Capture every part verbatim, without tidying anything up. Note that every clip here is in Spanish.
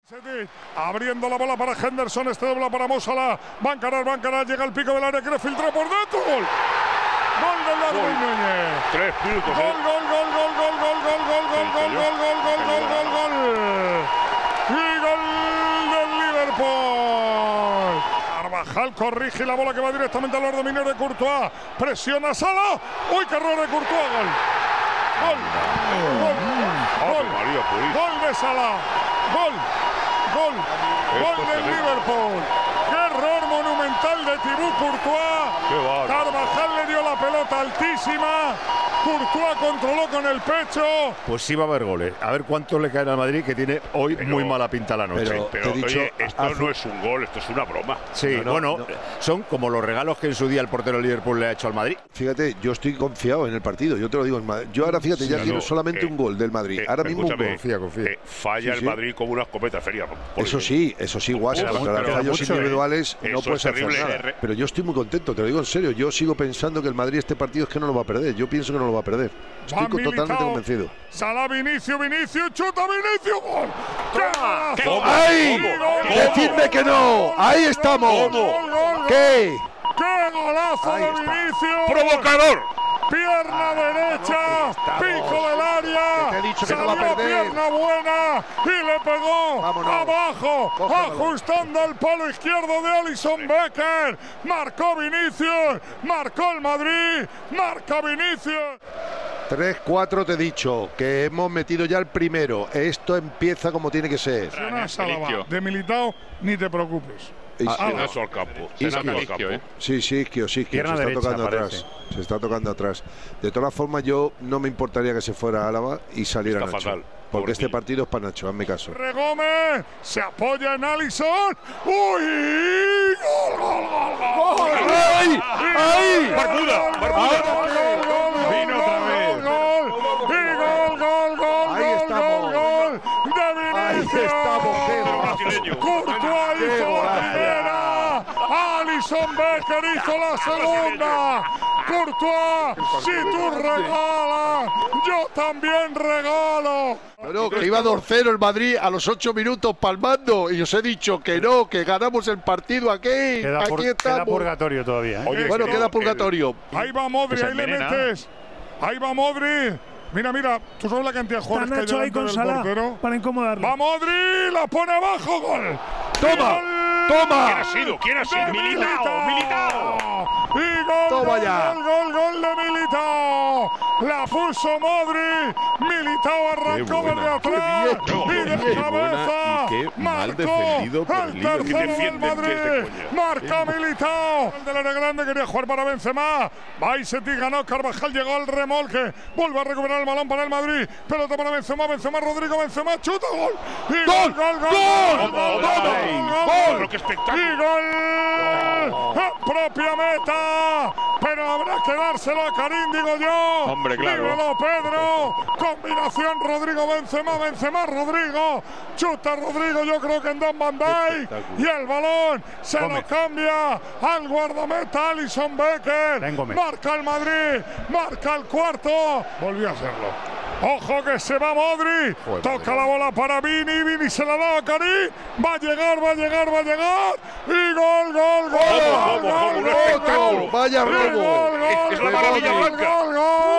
Abriendo la bola para Henderson, este dobla para Mo Salah, va a encarar, va a encarar, llega al pico del área, quiere filtrar por dentro, gol. Gol del Darwin Núñez. Tres minutos. Gol, gol, gol, gol, gol, gol, gol, gol, gol, gol, gol, gol, gol, gol, gol, gol. Y gol del Liverpool. Carvajal corrige la bola que va directamente a los dominios de Courtois. Presiona Salah. Uy, qué error de Courtois, gol. Gol. Gol. Gol. Gol de Salah. Gol. Gol, gol del Liverpool. Qué error monumental de Thibaut Courtois. Carvajal le dio la pelota altísima. Courtois controló con el pecho. Pues sí va a haber goles. A ver cuántos le caen al Madrid, que tiene hoy pero, muy mala pinta la noche. Pero, pero dicho, oye, esto hace... no es un gol, esto es una broma. Sí, no, no, bueno, no. Son como los regalos que en su día el portero del Liverpool le ha hecho al Madrid. Fíjate, yo estoy confiado en el partido, yo te lo digo. En Madrid. Yo ahora, fíjate, sí, ya no, quiero solamente eh, un gol del Madrid. Eh, ahora mismo un gol. Confía, confía. Eh, falla sí, el Madrid sí. como una escopeta feria. Eso sí, eso sí, guasa. Contra los fallos mucho, individuales eh. no puedes hacer nada. Eh. Pero yo estoy muy contento, te lo digo en serio. Yo sigo pensando que el Madrid este partido es que no lo va a perder. Yo pienso que no lo va a perder. Estoy totalmente convencido. Salah, Vinicius, Vinicius, chuta, Vinicius, gol. ¡Qué gol! ¡Ay! ¡Decidme que no! ¡Ahí estamos! ¿Qué? ¡Qué golazo de Vinicius! ¡Provocador! Pierna derecha, pico del área, te he dicho que salió no va a perder. Pierna buena y le pegó Vámonos. abajo, Cógemelo. Ajustando el palo izquierdo de Alisson Becker. Marcó Vinicius, marcó el Madrid, marca Vinicius. tres cuatro te he dicho, que hemos metido ya el primero. Esto empieza como tiene que ser. De Militao, ni te preocupes. Ah, ah, eso al campo. Se Isquio, al campo. ¿eh? Sí, sí, Isquio, sí, Isquio. Se está derecha, tocando parece. atrás. Se está tocando atrás. De todas formas, yo no me importaría que se fuera a Álava y saliera está Nacho. Fatal. Porque Pobrecillo. este partido es para Nacho, hazme caso. Regómez se apoya en Alisson. ¡Uy! ¡Gol, gol, gol! gol. ¡Ay! ¡Ay! ¡Barbuda! ¡Barbuda! ¡Gol, gol, gol! ¡Vino otra vez! ¡Gol! ¡Y gol, gol, gol! Ahí gol, estamos. gol, gol! ¡De Vinicius! Ahí estamos, qué Courtois hizo la primera. Alisson Becker hizo la segunda. Courtois, si tú regalas, yo también regalo. Bueno, que iba dos cero el Madrid a los ocho minutos palmando y os he dicho que no, que ganamos el partido aquí. Queda, aquí por, estamos. queda purgatorio todavía. ¿eh? Oye, bueno, queda purgatorio. Ahí va Modri, ahí le metes. Ahí va Modri. Mira, mira, tú sabes la cantidad de jugadores que hay delante con del Salah portero. Para incomodarlo. Va Modri, la pone abajo, gol. ¡Toma! Gol ¡Toma! ¿Quién ha sido? ¿Quién ha sido? ¡Militao! ¡Militao! Y gol, Toma gol, ya. gol, gol, gol de Militao. La puso Modri. Militao arrancó desde atrás. Y de cabeza. Marcó el tercero del Madrid. Marca Militao. El del área grande quería jugar para Benzema. Baisetti ganó. Carvajal llegó al remolque. Vuelve a recuperar el balón para el Madrid. Pelota para Benzema. Benzema, Rodrigo, Benzema. Chuta, gol. Y ¡Gol! gol, gol, ¡Gol! gol, ¡Gol! gol, ¡Gol! ¡Qué espectáculo! Y gol. Propia meta. Pero habrá que dárselo a Karim, digo yo. Hombre, claro. Dímelo, Pedro. Combinación Rodrigo, Benzema, Benzema, Rodrigo. Chuta Rodrigo, yo creo que en Don Van Dijk. Y el balón se Gómez. lo cambia al guardameta Alisson Becker. Ven, Gómez. Marca el Madrid. Marca el cuarto. Volvió a hacerlo. Ojo que se va Modri. Joder, Toca la bola para Vini. Vini se la da a Karim. Va a llegar, va a llegar, va a llegar. Y gol, gol, gol. ¿Cómo, cómo, gol, cómo? Un gol, espectáculo. gol. Vaya Y robo. gol, gol, Es la gol, maravilla gol, blanca. Gol,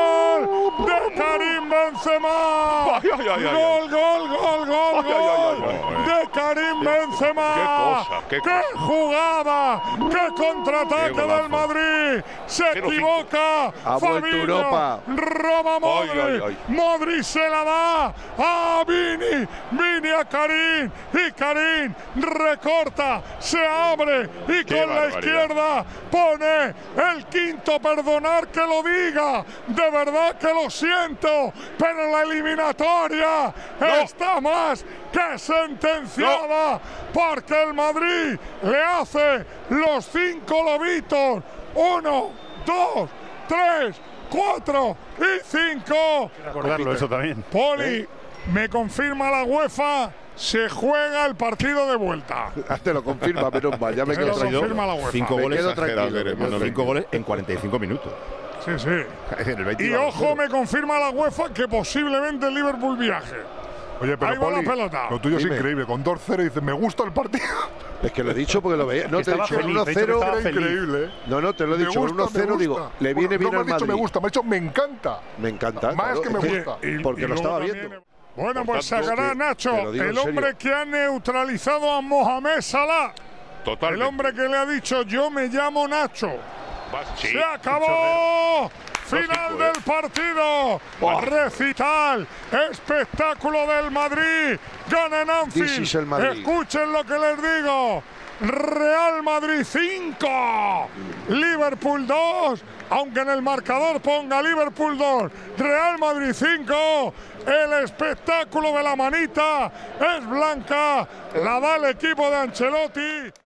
gol de Karim Benzema. Ay, ay, ay, ay. Gol, gol, gol, gol, Ay, ay, ay, gol ay, ay. de Karim Benzema. qué cosa, qué cosa. jugada, qué contraataque Qué del Madrid. Se Cero equivoca. Ha vuelto Fabinho, Europa. roba Modri. Ay, ay, ay. Modri se la da a Vini. Vini a Karim. Y Karim recorta, se abre y Qué con la barbaridad. izquierda pone el quinto. Perdonar que lo diga, de verdad que lo siento, pero la eliminatoria No. está más que sentenciada, porque el Madrid le hace los cinco lobitos. Uno, dos, tres, cuatro y cinco. Recordarlo eso también. Poli, me confirma la UEFA, se juega el partido de vuelta. Te lo confirma, menos mal. Ya me Se quedo lo tranquilo. confirma la UEFA. Cinco Me goles, quedo tranquilo, exagerado, me quedo cinco goles en cuarenta y cinco minutos. Sí, sí. En el Y veintidós. ojo, me confirma la UEFA que posiblemente el Liverpool viaje. Oye, pero ahí va Poli, la pelota. Lo tuyo Dime. es increíble. Con dos cero dices, me gusta el partido. Es que lo he dicho porque lo veía. No, Que te he estaba dicho feliz, uno de hecho que cero. estaba Era feliz. increíble, ¿eh? No, no, te lo he Me dicho. gusta, uno cero, me digo, gusta. le viene Bueno, bien no al me ha dicho Madrid. me gusta, me ha dicho me encanta. Me encanta. Más claro, que me es gusta. Y- Porque y lo estaba luego viendo. también- Bueno, Por pues tanto, sacará que- Nacho, te lo digo el en serio. hombre que ha neutralizado a Mohamed Salah. Totalmente. El hombre que le ha dicho, yo me llamo Nacho. Va- sí. ¡Se acabó! Final Lógico, ¿eh? del partido. Recital. Espectáculo del Madrid. Gana en Anfield. This is el Madrid. Escuchen lo que les digo. Real Madrid cinco. Liverpool dos. Aunque en el marcador ponga Liverpool dos. Real Madrid cinco. El espectáculo de la manita es blanca. La da el equipo de Ancelotti.